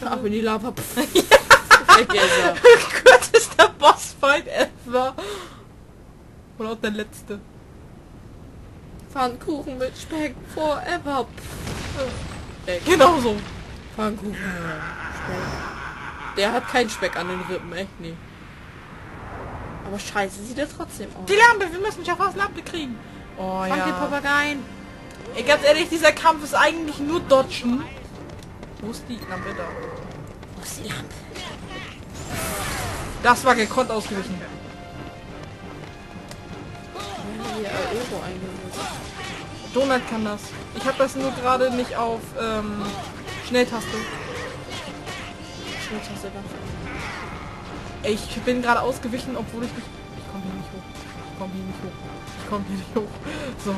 Ab in die Lava. Kürzester Bossfight ever. Und auch der letzte. Pfannkuchen mit Speck forever. Genau so. Pfannkuchen. Speck. Der hat keinen Speck an den Rippen, echt nie. Aber scheiße, sieht er trotzdem aus. Die Lampe, wir müssen Jaffas Lampe kriegen. Oh Fang ja. den Papageien. Ey, ganz ehrlich, dieser Kampf ist eigentlich nur Dodgen. Wo ist die Lampe da? Wo ist die Lampe? Das war gekonnt ausgewichen. Hier Euro eingelöst. Donut kann das. Ich habe das nur gerade nicht auf Schnelltaste. Schnelltaste da. Ey, ich bin gerade ausgewichen, obwohl ich nicht... Ich komme hier nicht hoch. Ich komme hier nicht hoch. Ich komme hier nicht hoch. So.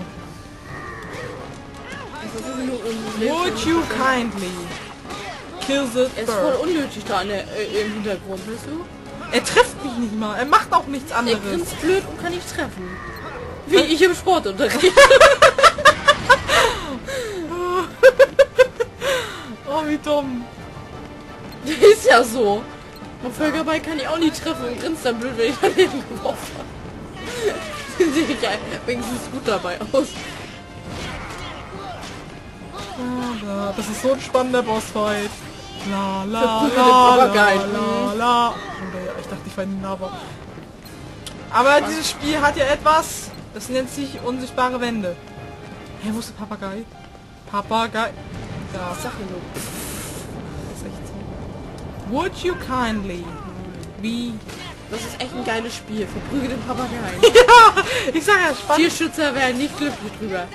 Would you kindly kill the Er ist voll bird? unnötig da im Hintergrund, weißt du? Er trifft mich nicht mal. Er macht auch nichts Er anderes. grinst blöd und kann nicht treffen. Wie ich im Sportunterricht. Oh, wie dumm. Ist ja so. Mein Völkerball kann ich auch nicht treffen und grinst dann blöd, wenn ich daneben geworfen habe. Sehe ich ja wenigstens gut dabei aus. Das ist so ein spannender Bossfight. La la Verprügelte la la Papageien. la la. Oder ja, ich dachte, ich war in Lava. Aber dieses Spiel hat ja etwas, das nennt sich unsichtbare Wände. Hey, wo ist der Papagei? Papagei. Da. Sag mir nur. Das ist echt so. Would you kindly be... Das ist echt ein geiles Spiel. Verprügelte Papageien. Ja, ich sag ja, spannend. Tierschützer wären nicht glücklich drüber.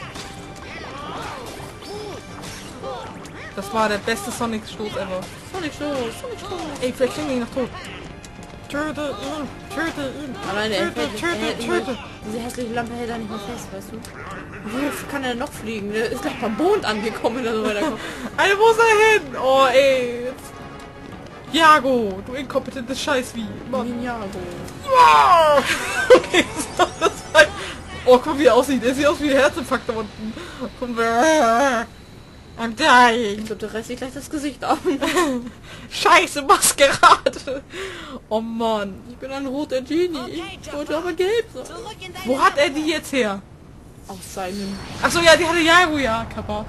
Das war der beste Sonic-Stoß ever. Sonic Stoß, Sonic Stoß. Ey, vielleicht klingt ich noch tot. Töte ihn, töte ihn. Alleine er Töte, fällt, töte, töte. diese hässliche Lampe hält er nicht mal fest, weißt du? Wie kann er noch fliegen? Der ist gleich beim Mond angekommen, wenn er so weiterkommt. Alter, wo ist er hin? Oh, ey. Jetzt. Jago, du inkompetentes Scheißvieh. Mann. Ninjago. Wow. Okay, so, das war... Oh, guck mal, wie er aussieht. Er sieht aus wie ein Herzinfarkt da unten. I'm dying. Ich glaube, der reißt sich gleich das Gesicht ab. Scheiße, Maskerade. Oh Mann. Ich bin ein roter Genie. Ich wollte aber gelb sein. Wo hat er die jetzt her? Aus seinem... Achso, ja, die hatte Jago, ja, Kappa.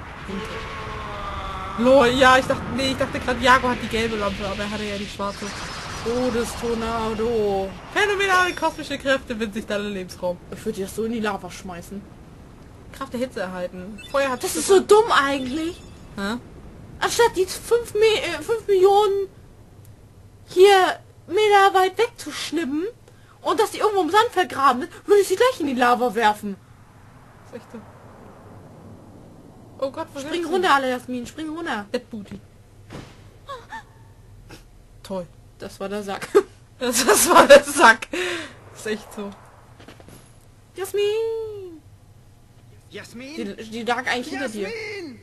Lol, ja, ich dachte gerade, Jago hat die gelbe Lampe, aber er hatte ja die schwarze. Todestornado. Phänomenale kosmische Kräfte windet sich deinen Lebensraum. Ich würde das so in die Lava schmeißen. Kraft der Hitze erhalten. Feuer hat... Das ist so dumm eigentlich. Hä? Anstatt die 5 Millionen hier Meter weit wegzuschnippen und dass die irgendwo im Sand vergraben ist, würde ich sie gleich in die Lava werfen. Das ist echt so. Oh Gott, was Spring runter, alle Jasmin, spring runter. Dead Booty. Toll. Das war der Sack. Das war der Sack. Das ist echt so. Jasmin! Jasmin? Die lag eigentlich hinter dir. Jasmin!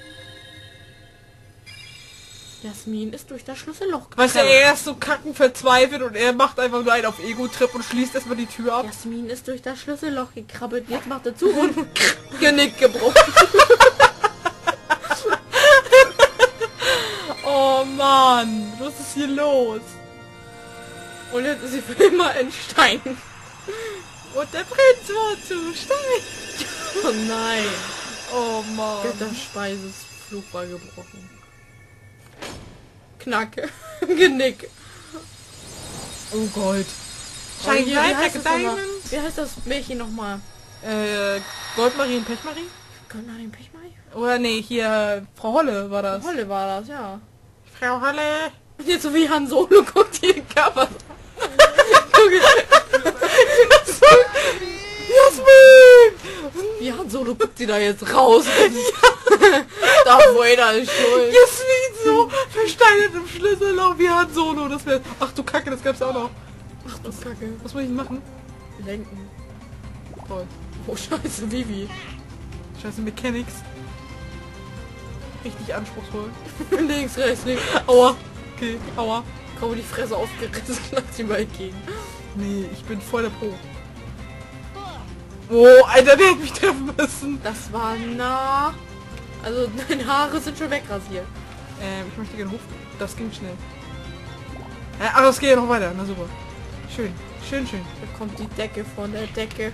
Jasmin ist durch das Schlüsselloch Weißt du, er ist so kacken verzweifelt und er macht einfach nur einen auf Ego-Trip und schließt erstmal die Tür ab. Jasmin ist durch das Schlüsselloch gekrabbelt. Jetzt macht er zu und Genick gebrochen. Oh Mann, was ist hier los? Und jetzt ist sie für immer in Stein. Und der Prinz war zu Stein. Oh nein. Oh Mann. Götterspeises Fluch war gebrochen. Knack. Genick. Oh Gott. Oh, hier, Diamond. wie heißt das Märchen nochmal? Goldmarie und Pechmarie? Goldmarie Pechmarie? Oder nee, hier Frau Holle war das. Holle war das, ja. Frau Holle. Jetzt so wie Han Solo guckt hier den Körper. Jasmin! Wie Han Solo guckt sie da jetzt raus. Da Vader ist schuld. Jasmin so versteinert im Schlüsselloch wie Han Solo. Das wäre... Ach du Kacke, das gab's auch noch. Ach du Kacke. Was muss ich machen? Lenken. Toll. Oh scheiße, Vivi. Scheiße Mechanics. Richtig anspruchsvoll. Links, rechts, links. Aua. Okay, aua. Kaum die Fresse aufgerissen, lass sie mal gehen. Nee, ich bin voll der Pro. Oh, Alter, der hätte mich treffen müssen. Das war nah. Also deine Haare sind schon wegrasiert. Ich möchte gerne hoch. Das ging schnell. Aber es geht ja noch weiter. Na super. Schön. Schön, schön. Da kommt die Decke von der Decke.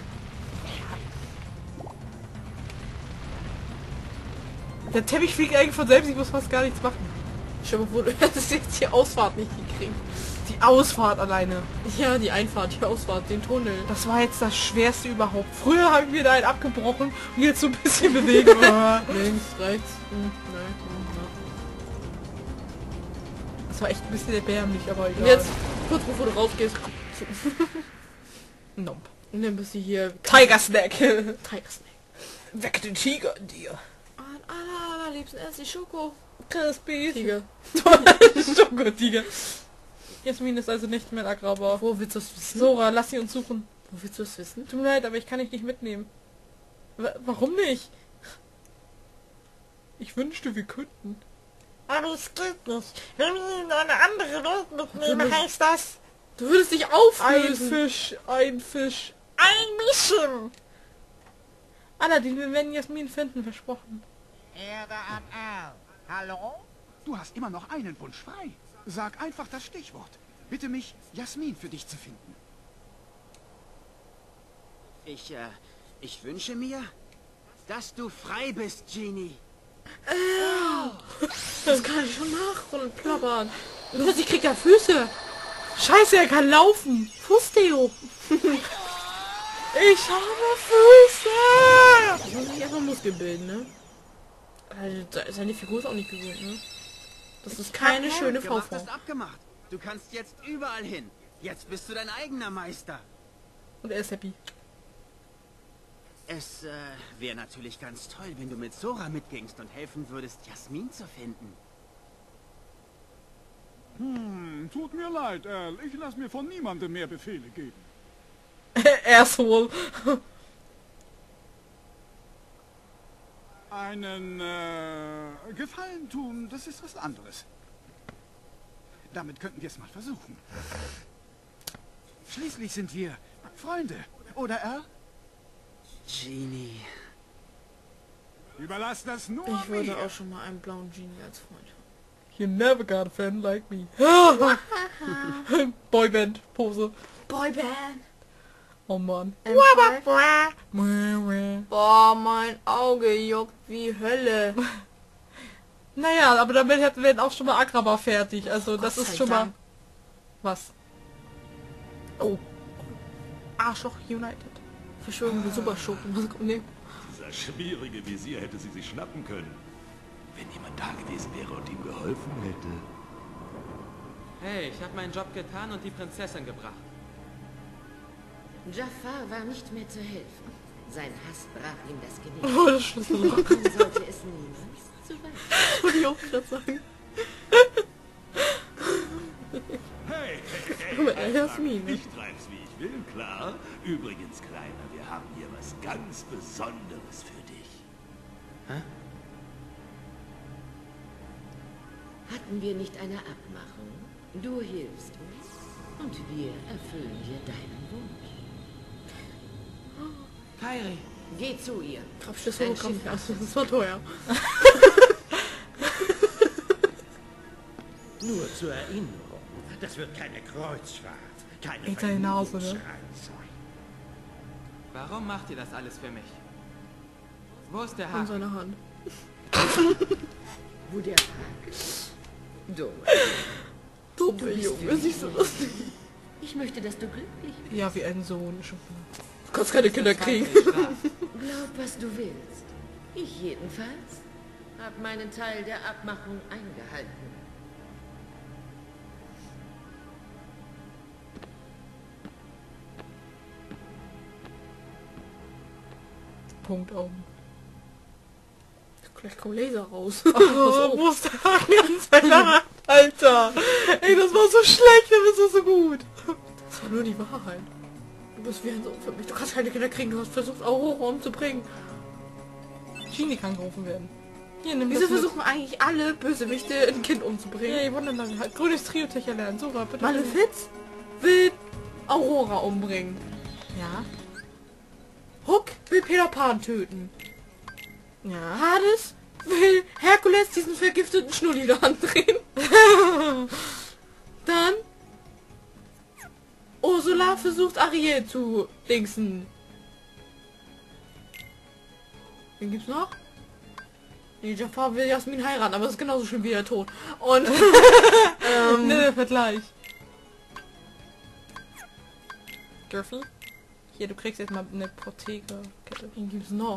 Der Teppich fliegt eigentlich von selbst. Ich muss fast gar nichts machen. Stell dir mal vor, du hättest jetzt die Ausfahrt nicht gekriegt. Die Ausfahrt alleine. Ja, die Einfahrt, die Ausfahrt, den Tunnel. Das war jetzt das Schwerste überhaupt. Früher habe ich mir da einen abgebrochen und jetzt so ein bisschen bewegen. Links, rechts. Nein. Das war echt ein bisschen erbärmlich, aber egal. Und jetzt, kurz bevor du rausgehst. Nope. Und dann bist du hier. Tiger Snack. Tiger Snack. Weck den Tiger in dir. Allerliebsten erst die Schoko. Crispy. Tiger. Schoko-Tiger. Jasmin ist also nicht mehr Agrabah. Wo willst du es wissen? Sora, lass sie uns suchen. Wo willst du es wissen? Tut mir leid, aber ich kann dich nicht mitnehmen. Warum nicht? Ich wünschte, wir könnten. Aber es geht nicht. Wenn wir in eine andere Welt mitnehmen, heißt das Du würdest dich Ein auflösen. Fisch, ein Fisch. ein bisschen. Aladdin, wir werden Jasmin finden, versprochen. Erde an Al. Hallo? Du hast immer noch einen Wunsch frei. Sag einfach das Stichwort. Bitte mich, Jasmin für dich zu finden. Ich wünsche mir, dass du frei bist, Genie. Das kann ich schon nachplappern. Und plötzlich kriegt er Füße. Scheiße, er kann laufen. Fußdeo. Ich habe Füße. Ich muss sich erstmal Muskeln bilden, ne? Also, seine Figur ist auch nicht gesund, ne? Das ist keine schöne Gemacht VV. ist abgemacht. Du kannst jetzt überall hin. Jetzt bist du dein eigener Meister. Und er ist happy. Es wäre natürlich ganz toll, wenn du mit Sora mitgingst und helfen würdest, Jasmin zu finden. Tut mir leid, Al. Ich lasse mir von niemandem mehr Befehle geben. Asshole. Einen Gefallen tun, das ist was anderes. Damit könnten wir es mal versuchen. Schließlich sind wir Freunde, oder Al? Genie. Überlass das nur Ich würde mir. auch schon mal einen blauen Genie als Freund haben. You never got a friend like me. Boyband-Pose. Boyband. Oh Mann. Boah, mein Auge juckt wie Hölle. Naja, aber damit hätten wir auch schon mal Agrabah fertig. Also das Gott ist sei schon mal... Dank. Was? Oh. Arschloch United. Verschwörung der Superschurken. Was kommt? Nee. Dieser schwierige Visier hätte sie sich schnappen können. Wenn jemand da gewesen wäre und ihm geholfen hätte. Hey, ich habe meinen Job getan und die Prinzessin gebracht. Jafar war nicht mehr zu helfen. Sein Hass brach ihm das Genick. Oh, das Schlüsselloch. Man sollte es niemals zu weit. Wollte ich auch gerade sagen. Hey, Guck mal, Jasmin. ich treib's wie ich will, klar. Übrigens, Kleiner, wir haben hier was ganz Besonderes für dich. Hatten wir nicht eine Abmachung? Du hilfst uns und wir erfüllen dir deinen Wunsch. Kairi, Geh zu ihr. Grabschlüssel kommt nicht aus. Das war teuer. Nur zur Erinnerung. Das wird keine Kreuzfahrt. Keine Ey, deine Nase, ne? Vergnügungsreise. warum macht ihr das alles für mich? Wo ist der An Haken? seiner Hand. Wo der Haken ist. Dumme. Dumme Junge, siehst du das? Ich möchte, dass du glücklich bist. Ja, wie ein Sohn. Du kannst keine Kinder kriegen. Glaub, was du willst. Ich jedenfalls habe meinen Teil der Abmachung eingehalten. Punkt Augen. Gleich kommt Laser raus. Oh, wo ist der Haken an seiner Hand? Alter! Ey, das war so schlecht, aber das war so gut. Das war nur die Wahrheit. Du bist wie ein Sohn für mich. Du kannst keine Kinder kriegen. Du hast versucht, Aurora umzubringen. Genie kann gerufen werden. Hier, nimm Wieso das mit. versuchen eigentlich alle Bösewichte, ein Kind umzubringen? Hey, wunderbar. Halt grünes Trio-Tech erlernen. Sora, bitte. Malefiz will Aurora umbringen. Ja? Hook will Peter Pan töten. Ja? Hades will Herkules diesen vergifteten Schnulli da andrehen. Dann Ursula versucht Ariel zu dingsen. Wen gibt's noch? Nee, Jafar will Jasmin heiraten, aber das ist genauso schlimm wie der Tod. Und Ne, Vergleich. Griffel? Hier, du kriegst jetzt mal eine Protege-Kette. wen gibt's noch?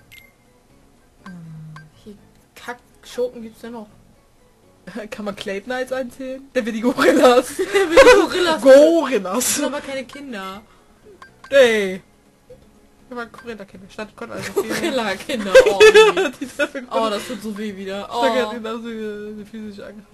Hier Kack-Schurken gibt's ja noch. Kann man Clay Knights einzählen? Der will die Gorillas. Der will die Gorillas. Das Gorillas. sind aber keine Kinder. Ey. Wir waren Gorilla-Kinder. Statt konnte also viel. Gorilla-Kinder. Oh, nee. Oh, das tut so weh wieder. Oh. Physische Angriff.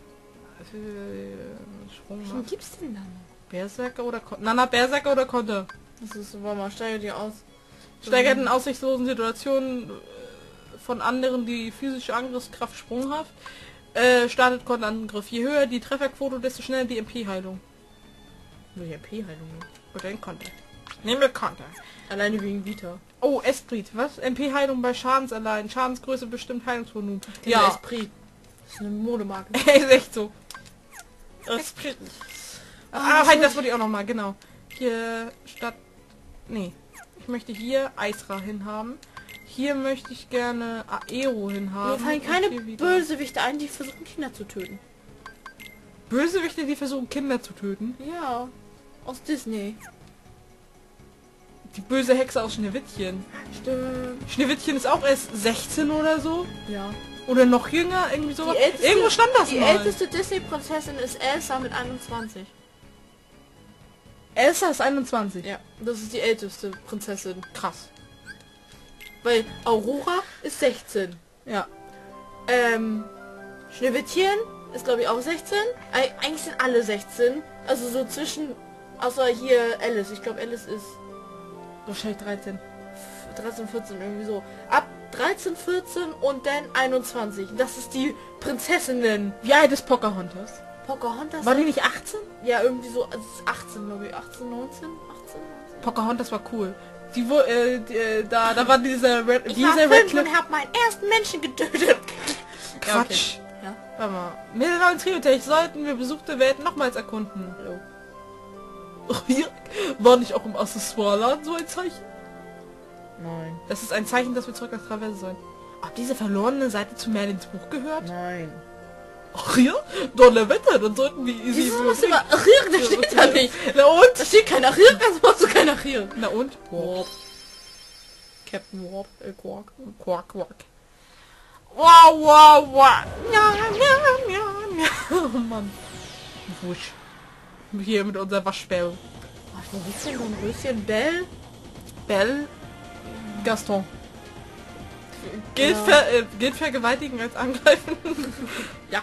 Wen gibt's denn dann? Berserker oder Konter? Nana, Berserker oder Konter? Das ist, warte mal, steigert die aus. Steigert in aussichtslosen Situationen von anderen die physische Angriffskraft sprunghaft. Startet Konterangriff. Je höher die Trefferquote, desto schneller die MP-Heilung. Nur die MP-Heilung. Oder ein Konter. Nehmen wir Konter. Alleine wegen Vita. Oh, Esprit. Was? MP-Heilung bei Schadenserleiden. Schadensgröße bestimmt Heilungsvolumen. Ja, Esprit. Das ist eine Modemarke. Ist echt so. Esprit. Halt, das wollte ich auch nochmal, genau. Hier statt... Nee. Ich möchte hier Aisra hinhaben. Hier möchte ich gerne Aero Mir hinhaben. fallen Und keine hier wieder Bösewichte ein, die versuchen Kinder zu töten. Bösewichte, die versuchen Kinder zu töten. Ja. Aus Disney. Die böse Hexe aus Schneewittchen. Stimmt. Schneewittchen ist auch erst 16 oder so. Ja. Oder noch jünger, irgendwie sowas. Die älteste- Irgendwo stand das Die mal. älteste Disney-Prinzessin ist Elsa mit 21. Elsa ist 21. Ja, das ist die älteste Prinzessin. Krass. Weil Aurora ist 16. Ja. Schneewittchen ist glaube ich auch 16. Eigentlich sind alle 16. Also so zwischen, außer hier Alice. Ich glaube Alice ist Wahrscheinlich 13. 13, 14 irgendwie so. Ab 13, 14 und dann 21. Das ist die Prinzessinnen. Wie alt ist Pocahontas? Pocahontas. War die nicht 18? Ja, irgendwie so, also 18 glaube ich. 18, 19? 18? Pocahontas war cool. Da war dieser Ich war 5 und hab meinen ersten Menschen getötet. Quatsch. Ja. Warte mal. Mit der neuen Triotech sollten wir besuchte Welt nochmals erkunden. Hallo. Hier war nicht auch im Accessoireladen so ein Zeichen? Nein. Das ist ein Zeichen, dass wir zurück nach Traverse sollen. Ob diese verlorene Seite zu Merlins Buch gehört? Nein. Ach ja? Donnerwetter, dann sollten wir sie... Wieso musst du immer Achir? Da steht da nicht. Na und? Da steht kein Achir, also machst du kein Achir. Na und? Warp. Captain Warp, Quark. Quack, quack. Wow, wow, wow. Ja, ja, ja, ja. Oh Mann. Wusch. Hier mit unserer Waschbell. Wo ist denn so ein Röschen? Bell? Bell. Gaston. Gilt, gilt vergewaltigen als angreifen? Ja.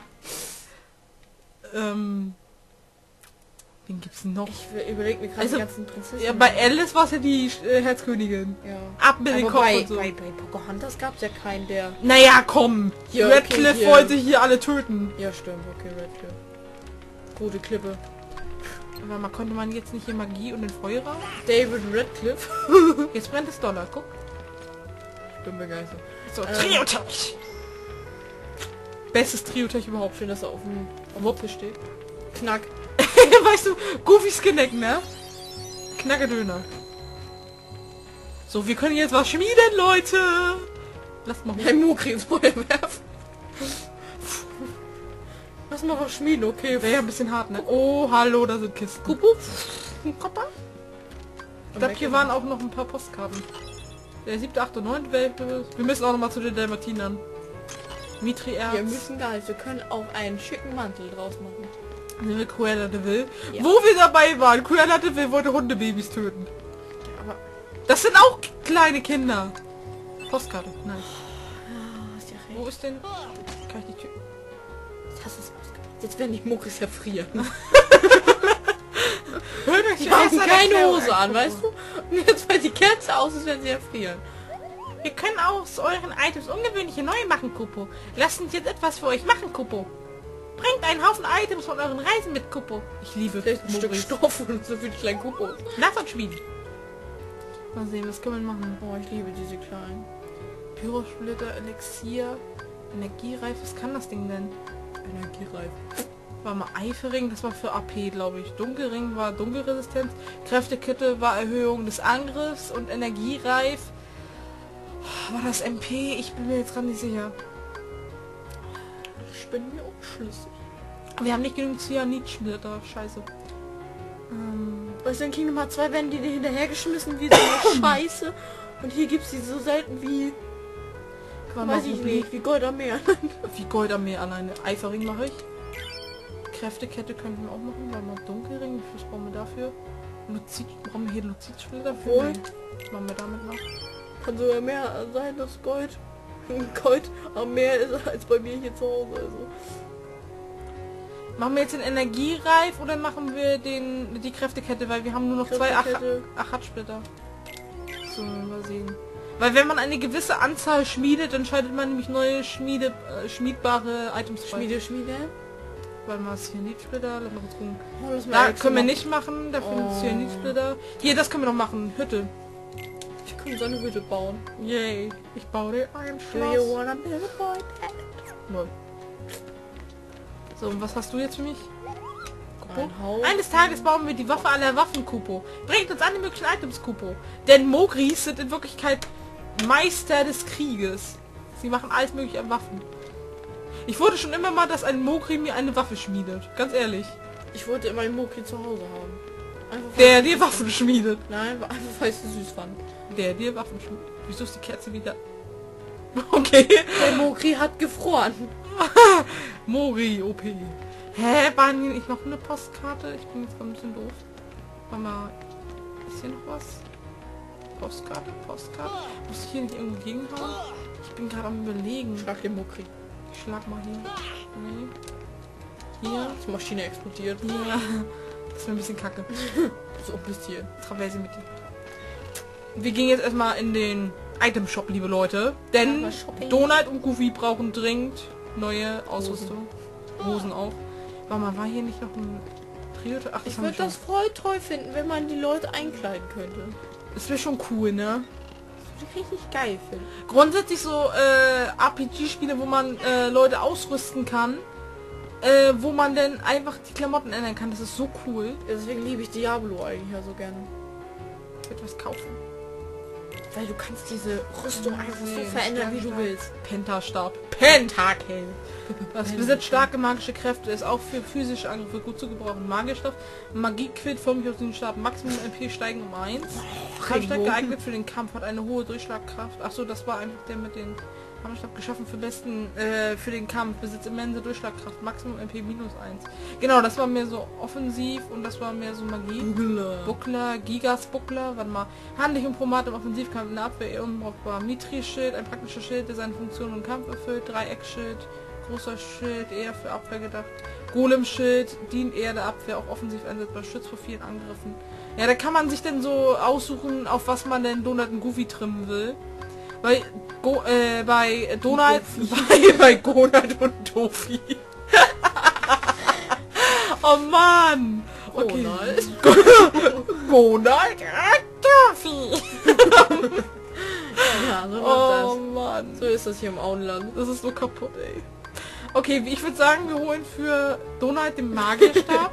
Wen gibt's noch? Ich überlege mir gerade Also, die ganzen Prinzessinnen. Ja, bei Alice war es ja die Herzkönigin. Ja. Ab mit den Aber Kopf bei, und so. bei Pocahontas gab es ja keinen, der... Naja, komm. Ja, Radcliffe okay, hier. wollte hier alle töten. Ja, stimmt. Okay, Redcliffe. Gute Klippe. Aber man konnte man jetzt nicht hier Magie und den Feuer? David Redcliffe. Jetzt brennt es Dollar, guck. Ich bin begeistert. So, Triotech. Bestes Triotech überhaupt. Schön, dass er auf dem Tisch steht. Knack. Weißt du, Goofy Skinneck, ne? Knackerdöner. So, wir können jetzt was schmieden, Leute. Lasst mal hoch. Ein Mokri ins Feuer werfen. Lass mal was schmieden, okay. Wäre ja ein bisschen hart, ne? Oh, hallo, da sind Kisten. Kupu. Kopper. Ich glaube, hier waren auch noch ein paar Postkarten. Der 7., 8. und 9. Welt. Wir müssen auch noch mal zu den Dalmatinern. Mitri-Erz. Wir müssen gar nicht. Wir können auch einen schicken Mantel draus machen. Nehmen wir Cruella de Vil. Ja. Wo wir dabei waren. Cruella de Vil wollte Hundebabys töten. Aber... Das sind auch kleine Kinder. Postkarte. Nein. Ist ja Wo ist denn... Kann ich die Tür... Das ist jetzt werden die Muckis erfrieren. Hört euch Die haben keine Hose an, weißt du? Und jetzt, weil die Kerze aus ist, werden sie erfrieren. Wir können aus euren Items ungewöhnliche neue machen, Kupo. Lasst uns jetzt etwas für euch machen, Kupo. Bringt einen Haufen Items von euren Reisen mit, Kupo. Ich liebe Vielleicht ein Stück Muggis. Stoff und so viele kleine Kupos. Lass uns schmieden. Mal sehen, was können wir machen? Oh, ich liebe diese kleinen. Pyrosplitter, Elixier. Energiereif, was kann das Ding denn? Energiereif. War mal Eiferring, das war für AP, glaube ich. Dunkelring war Dunkelresistenz. Kräftekette war Erhöhung des Angriffs und Energiereif war das MP? Ich bin mir jetzt gerade nicht sicher. Ich bin mir unschlüssig. Wir haben nicht genug Cyanid-Splitter, scheiße. Weißt du, in Kingdom Hearts 2 werden die dir hinterhergeschmissen wie so eine Scheiße. Und hier gibt's die so selten wie... Weiß ich nicht, wie Gold am Meer. Wie Gold am Meer alleine. Eiferring mache ich. Kräftekette könnten wir auch machen, weil mal Dunkelring, wie viel brauchen wir dafür? Luzid, brauchen wir hier Luzid-Splitter? Wohl. Machen wir damit noch. Kann sogar mehr sein, dass Gold am Meer ist als bei mir hier zu Hause. Also. Machen wir jetzt den Energiereif oder machen wir die Kräftekette, weil wir haben nur noch zwei Achat-Splitter. So, mal sehen. Weil wenn man eine gewisse Anzahl schmiedet, dann schaltet man nämlich neue schmiedbare Items frei. Schmiede. Weil man Cyanid-Splitter, lass mal kurz gucken. Oh, Da können wir nicht machen, dafür Cyanid-Splitter. Hier, das können wir noch machen. Hütte. Ich kann so eine Hütte bauen. Yay. Ich baue dir ein Do you Schloss. wanna build a boy? Lol. So, und was hast du jetzt für mich? Ein Haus. Eines Tages bauen wir die Waffe aller Waffen, Kupo. Bringt uns alle möglichen Items, Kupo. Denn Mogris sind in Wirklichkeit Meister des Krieges. Sie machen alles mögliche an Waffen. Ich wollte schon immer mal, dass ein Mogri mir eine Waffe schmiedet. Ganz ehrlich. Ich wollte immer einen Moki zu Hause haben. Einfach, Der dir Waffen schmiedet. Nein, einfach weil ich es süß fand. Der dir Waffen schmiedet. Wieso ist die Kerze wieder... Okay. Der Mokri hat gefroren. Mori, OP. Hä, waren hier nicht noch eine Postkarte? Ich bin jetzt gerade ein bisschen doof. Warte mal, ist hier noch was? Postkarte? Muss ich hier nicht irgendwo gegenhauen? Ich bin gerade am Überlegen. Schlag den Mokri. Ich schlag mal hier. Nee. Hier. Die Maschine explodiert. Ja. Das ist mir ein bisschen kacke. So ein bisschen. Traverse mit dir. Wir gehen jetzt erstmal in den Item Shop, liebe Leute. Denn Ja, Shopping. Donald und Goofy brauchen dringend neue Ausrüstung. Hosen auch. Warte mal, war hier nicht noch ein Trio? Ach, das Ich haben wir würde schon. das voll toll finden, wenn man die Leute einkleiden könnte. Das wäre schon cool, ne? Das würde ich richtig geil finden. Grundsätzlich so RPG-Spiele, wo man Leute ausrüsten kann, wo man dann einfach die Klamotten ändern kann. Das ist so cool. Deswegen liebe ich Diablo eigentlich ja so gerne. Ich würde was kaufen. Weil du kannst diese Rüstung einfach so verändern, wie du willst. Pentastab. Pentakill. Das besitzt starke magische Kräfte, ist auch für physische Angriffe gut zu gebrauchen. Magierstoff. Magiequid formt mich aus dem Stab. Maximum MP steigen um 1. Kampfstab geeignet für den Kampf, hat eine hohe Durchschlagkraft. Achso, das war einfach der mit den Kampfstab geschaffen für den Kampf. Besitzt immense Durchschlagkraft. Maximum MP minus 1. Genau, das war mehr so offensiv und das war mehr so Magie. Buckler, Gigas Buckler, warte mal. Handlich und Promat im Offensivkampf in der Abwehr eher unbrauchbar. Mitri-Schild, ein praktischer Schild, der seine Funktion im Kampf erfüllt. Dreieckschild, großer Schild, eher für Abwehr gedacht. Golem-Schild, dient eher der Abwehr, auch offensiv einsetzbar, schützt vor vielen Angriffen. Ja, da kann man sich dann so aussuchen, auf was man denn Donald und Goofy trimmen will. Bei Donald, bei Donald und Doofy. Oh Mann! Okay. Donald Doofy. Ja, so Oh ist Mann. das. So ist das hier im Auenland. Das ist so kaputt, ey. Okay, ich würde sagen, wir holen für Donald den Magierstab.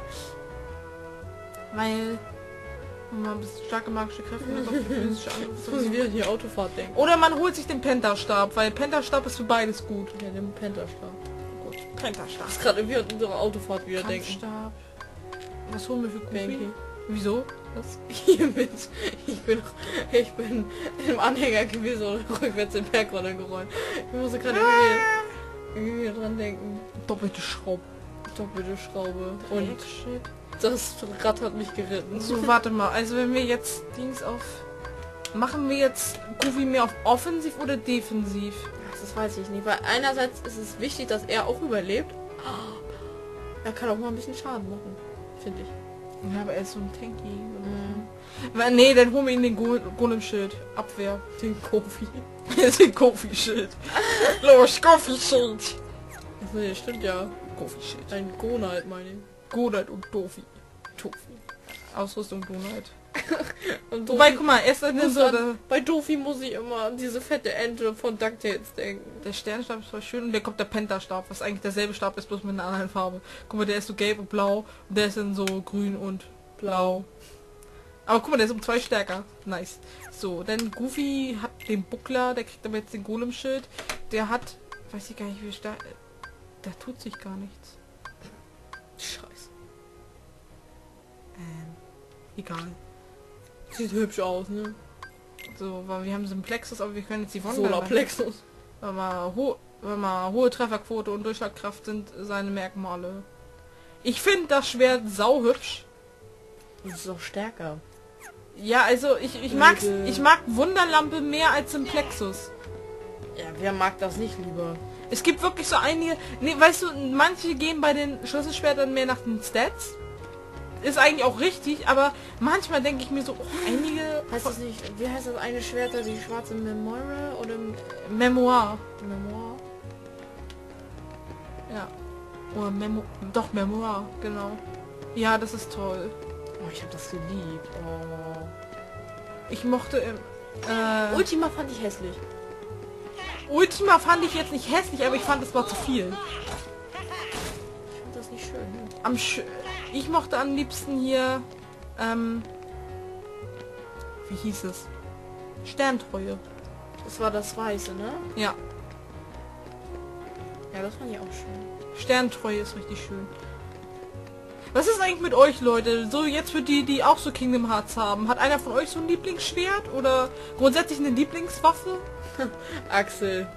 Weil man ein bisschen starke magische Kräfte hat, auch für physische Jetzt muss ich Angriffe. wieder die Autofahrt denken. Oder man holt sich den Pentastab, weil Pentastab ist für beides gut. Ja, den Pentastab. Gut, Pentastab. Ich muss gerade irgendwie an unsere Autofahrt wieder denken. Kampfstab. Was holen wir für Goofy? Banky. Wieso? Was? Hiermit. Ich bin im Anhänger gewesen und rückwärts den Berg runtergerollt. Ich muss gerade irgendwie dran denken. Doppelte Schraube. Doppelte Schraube. Und Shit. das Rad hat mich geritten. So, warte mal. Also wenn wir jetzt Dings auf... Machen wir jetzt Goofy mehr auf offensiv oder defensiv? Das weiß ich nicht, weil einerseits ist es wichtig, dass er auch überlebt. Er kann auch mal ein bisschen Schaden machen, finde ich. Ja, aber er ist so ein Tanky. Nee, dann holen wir ihn den Golem-Schild. Abwehr. Den Kofi. Den Kofi-Schild. Los, Kofi-Schild. Nee, stimmt ja. Kofi-Schild. Ein Donald, meine ich. Donald und Dofi. Tofi. Ausrüstung Donald. Und Wobei, guck mal, erst dann so... bei Doofy muss ich immer an diese fette Ente von DuckTales denken. Der Sternstab ist voll schön und der kommt der Pentastab, was eigentlich derselbe Stab ist, bloß mit einer anderen Farbe. Guck mal, der ist so gelb und blau und der ist dann so grün und blau. Aber guck mal, der ist um 2 stärker. Nice. So, dann Goofy hat den Buckler, der kriegt aber jetzt den Golem-Schild. Der hat, weiß ich gar nicht, wie stark... Der tut sich gar nichts. Scheiße. Egal. Sieht hübsch aus, ne? So, weil wir haben so einen Plexus, aber wir können jetzt die Wonder... Solarplexus. Weil mal hohe Trefferquote und Durchschlagkraft sind seine Merkmale. Ich finde das Schwert sauhübsch. Das ist auch stärker. Ja, also ich mag Wunderlampe mehr als im Plexus. Ja, wer mag das nicht lieber? Es gibt wirklich so einige... Nee, weißt du, manche gehen bei den Schlüsselschwertern mehr nach den Stats. Ist eigentlich auch richtig, aber manchmal denke ich mir so, einige... Heißt das nicht, wie heißt das eine Schwerter, die schwarze Memoire oder Memoir. Memoir? Ja. Oder doch, Memoir, genau. Ja, das ist toll. Oh, ich habe das geliebt. Oh. Ich mochte... Ultima fand ich hässlich. Ultima fand ich jetzt nicht hässlich, aber ich fand, es war zu viel. Ich fand das nicht schön. Ich mochte am liebsten hier, wie hieß es? Sterntreue. Das war das Weiße, ne? Ja. Ja, das fand ich auch schön. Sterntreue ist richtig schön. Was ist eigentlich mit euch, Leute? So jetzt für die, die auch so Kingdom Hearts haben. Hat einer von euch so ein Lieblingsschwert? Oder grundsätzlich eine Lieblingswaffe? Axel.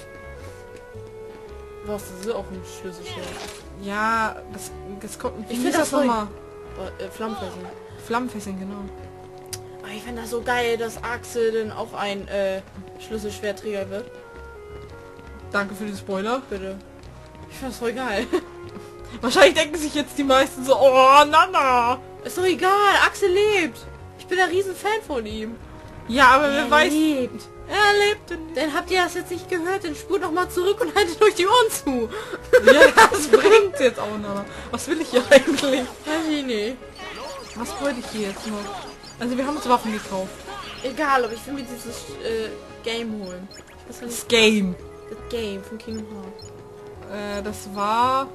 Was, das ist auch ein Schlüsselschwert. Ja, das kommt... Ich finde das nochmal. Flammenfesseln. Flammenfesseln, genau. Aber ich finde das so geil, dass Axel dann auch ein Schlüsselschwertträger wird. Danke für den Spoiler. Bitte. Ich finde das voll geil. Wahrscheinlich denken sich jetzt die meisten so, oh, Nana. Ist doch egal, Axel lebt. Ich bin ein riesen Fan von ihm. Ja, aber wer weiß... lebt. Er lebt in... Dann habt ihr das jetzt nicht gehört, dann spurt noch mal zurück und haltet euch die Ohren zu. Ja, das bringt jetzt auch noch. Was will ich hier eigentlich? Weiß ich nicht. Was wollte ich hier jetzt noch? Also wir haben uns Waffen gekauft. Egal, aber ich will mir dieses Game holen. Ich weiß nicht, Das Game. das Game von Kingdom Hearts. Das war...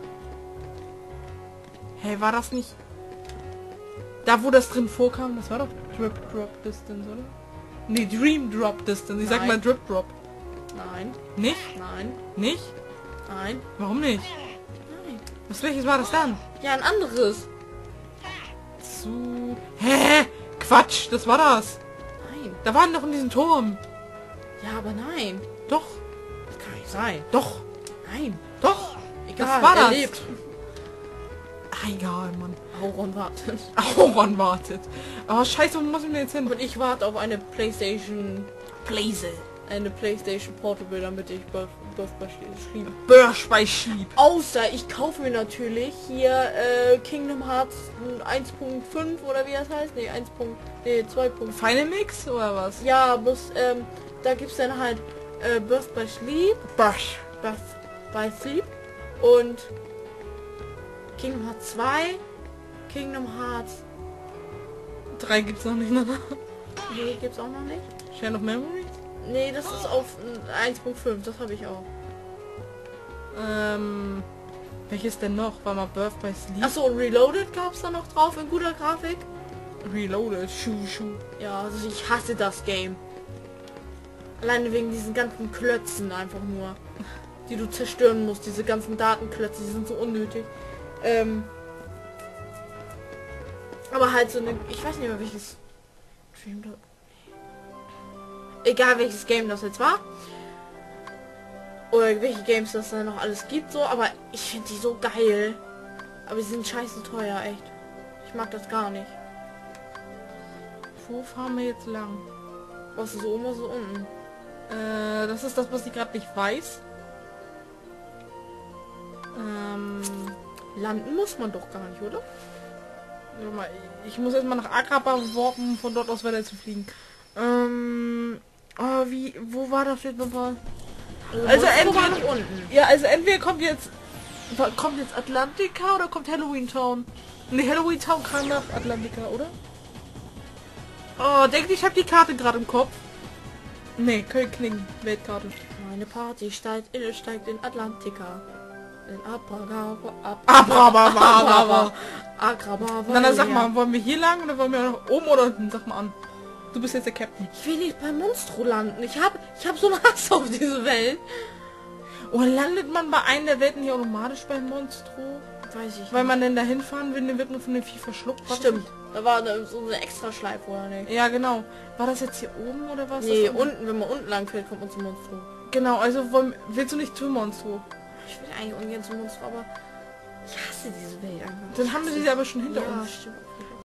Hey, war das nicht... Da, wo das drin vorkam, das war doch Drip Drop Distance, oder? Nee, Dream Drop Distance. Ich sag Nein. mal Drip Drop. Nein, Nicht? nein, Nicht? nein, Warum nicht? nein. Welches war das dann? Ja, ein anderes. Zu... Hä? Quatsch, das war das. Nein. Da waren doch in diesem Turm. Ja, aber nein. Doch. Das kann nicht sein. Doch. Nein. Doch. Egal, Das war er das. lebt. Ach, egal, Mann. Auron wartet. Auron wartet. Oh, scheiße, wo muss ich denn jetzt hin? Und ich warte auf eine PlayStation... Eine PlayStation Portable, damit ich Birth by Sleep. Bursch bei Sheep. Außer ich kaufe mir natürlich hier Kingdom Hearts 1.5 oder wie das heißt. Nee, 2. Final Mix oder was? Ja, bloß da gibt's dann halt Birth by Sleep. Birth by Sleep. Und Kingdom Hearts 2. Kingdom Hearts 3 gibt's noch nicht, ne? Nee, gibt's auch noch nicht. Share of Memories? Nee, das ist auf 1.5, das habe ich auch. Welches denn noch? War mal Birth by Sleep? Achso, und Reloaded gab's da noch drauf in guter Grafik. Reloaded. Schuh. Ja, also ich hasse das Game. Alleine wegen diesen ganzen Klötzen einfach nur. Die du zerstören musst, diese ganzen Datenklötze, die sind so unnötig. Aber halt so eine... Ich weiß nicht mehr welches... Egal welches Game das jetzt war. Oder welche Games das da noch alles gibt, so. Aber ich finde die so geil. Aber die sind scheiße teuer, echt. Ich mag das gar nicht. Wo fahren wir jetzt lang? Was ist so oben, was ist so unten? Das ist das, was ich gerade nicht weiß. Landen muss man doch gar nicht, oder? Warte mal, ich muss erstmal nach Agrabah warpen, um von dort aus weiter zu fliegen. Wo war das jetzt nochmal? Also entweder nicht unten. Ja, also entweder kommt jetzt Atlantica oder kommt Halloween Town? Ne, Halloween Town kam nach Atlantica, oder? Oh, denkt, ich habe die Karte gerade im Kopf. Nee, Köln-Kling, Weltkarte. Meine Party steigt in Atlantika. In Agrabava. Na, dann sag mal, wollen wir hier lang oder wollen wir nach oben oder unten? Sag mal an. Du bist jetzt der Captain. Ich will nicht bei Monstro landen. Ich hab so einen Hass auf diese Welt. Oder landet man bei einer der Welten hier automatisch bei Monstro? Weiß ich Weil man denn da hinfahren will, dann wird nur von dem Vieh verschluckt. Was Stimmt. Da war so eine extra Schleife, oder nicht? Ja, genau. War das jetzt hier oben oder was? Nee, das unten, wenn man unten lang fährt, kommt man zum Monstro. Genau, also willst du nicht zu Monstro? Ich will eigentlich ungern zum Monstro, aber ich hasse diese Welt einfach. Dann haben wir sie aber schon hinter Ja, uns. stimmt.